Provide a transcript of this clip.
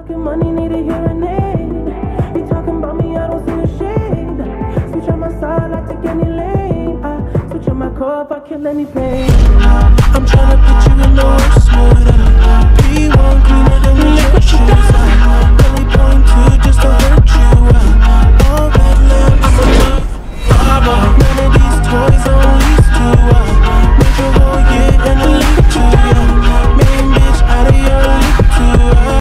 talking money, need a hearing aid. You talking about me, I don't see the shade. Switch on my side, I take any lane. I switch on my car if I kill any pain. I'm tryna put you in the worst mood. Be one cleaner than